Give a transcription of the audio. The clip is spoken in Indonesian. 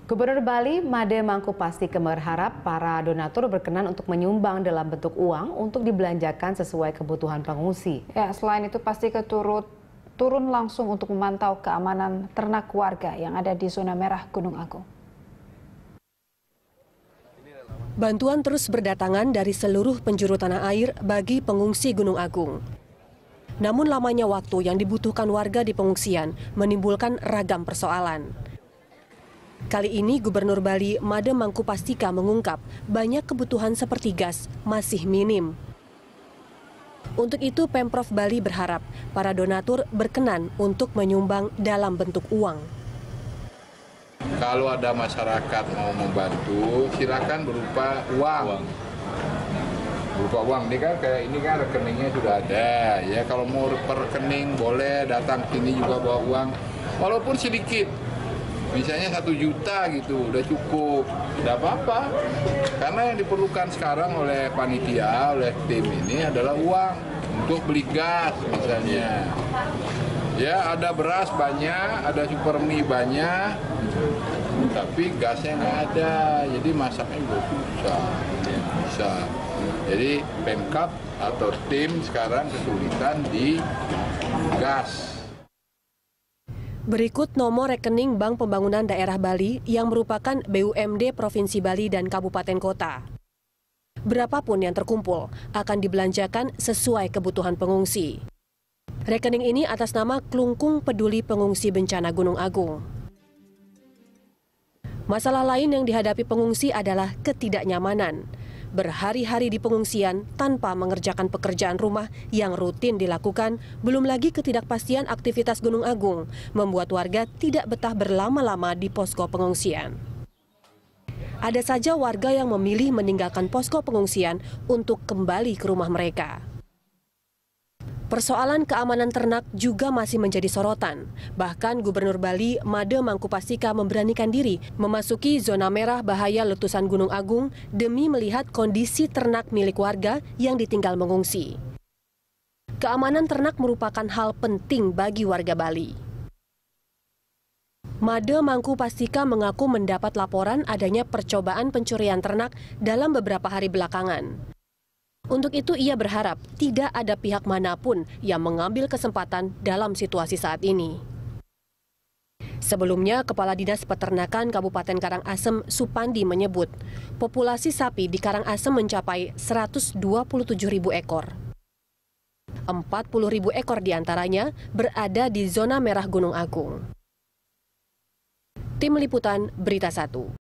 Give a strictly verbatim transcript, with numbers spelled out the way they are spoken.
Gubernur Bali Made Mangkupastika berharap para donatur berkenan untuk menyumbang dalam bentuk uang untuk dibelanjakan sesuai kebutuhan pengungsi. Ya, selain itu Pastika turut turun langsung untuk memantau keamanan ternak warga yang ada di zona merah Gunung Agung. Bantuan terus berdatangan dari seluruh penjuru tanah air bagi pengungsi Gunung Agung. Namun lamanya waktu yang dibutuhkan warga di pengungsian menimbulkan ragam persoalan. Kali ini Gubernur Bali Made Mangkupastika mengungkap banyak kebutuhan seperti gas masih minim. Untuk itu Pemprov Bali berharap para donatur berkenan untuk menyumbang dalam bentuk uang. Kalau ada masyarakat mau membantu, silakan berupa uang. Berupa uang ini kan kayak ini kan rekeningnya sudah ada. Ya kalau mau per rekening boleh datang sini juga bawa uang, walaupun sedikit. Misalnya satu juta gitu, udah cukup, tidak apa-apa. Karena yang diperlukan sekarang oleh panitia, oleh tim ini adalah uang untuk beli gas misalnya. Ya ada beras banyak, ada super mie banyak, tapi gasnya nggak ada, jadi masaknya juga susah. Ya, bisa. Jadi Pemkab atau tim sekarang kesulitan di gas. Berikut nomor rekening Bank Pembangunan Daerah Bali yang merupakan B U M D Provinsi Bali dan Kabupaten Kota. Berapapun yang terkumpul akan dibelanjakan sesuai kebutuhan pengungsi. Rekening ini atas nama Klungkung Peduli Pengungsi Bencana Gunung Agung. Masalah lain yang dihadapi pengungsi adalah ketidaknyamanan. Berhari-hari di pengungsian tanpa mengerjakan pekerjaan rumah yang rutin dilakukan, belum lagi ketidakpastian aktivitas Gunung Agung, membuat warga tidak betah berlama-lama di posko pengungsian. Ada saja warga yang memilih meninggalkan posko pengungsian untuk kembali ke rumah mereka. Persoalan keamanan ternak juga masih menjadi sorotan. Bahkan Gubernur Bali Made Mangkupastika memberanikan diri memasuki zona merah bahaya letusan Gunung Agung demi melihat kondisi ternak milik warga yang ditinggal mengungsi. Keamanan ternak merupakan hal penting bagi warga Bali. Made Mangkupastika mengaku mendapat laporan adanya percobaan pencurian ternak dalam beberapa hari belakangan. Untuk itu ia berharap tidak ada pihak manapun yang mengambil kesempatan dalam situasi saat ini. Sebelumnya, Kepala Dinas Peternakan Kabupaten Karangasem Supandi menyebut populasi sapi di Karangasem mencapai seratus dua puluh tujuh ribu ekor. empat puluh ribu ekor diantaranya berada di zona merah Gunung Agung. Tim Liputan Berita Satu.